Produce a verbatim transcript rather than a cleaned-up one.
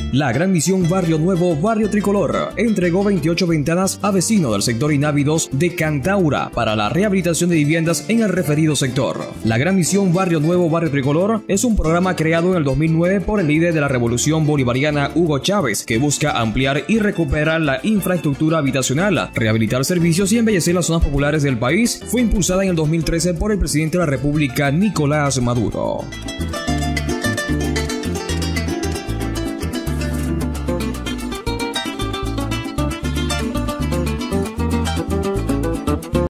La Gran Misión Barrio Nuevo Barrio Tricolor entregó veintiocho ventanas a vecinos del sector Inhábidos de Cantaura para la rehabilitación de viviendas en el referido sector. La Gran Misión Barrio Nuevo Barrio Tricolor es un programa creado en el dos mil nueve por el líder de la Revolución Bolivariana, Hugo Chávez, que busca ampliar y recuperar la infraestructura habitacional, rehabilitar servicios y embellecer las zonas populares del país. Fue impulsada en el dos mil trece por el presidente de la República, Nicolás Maduro.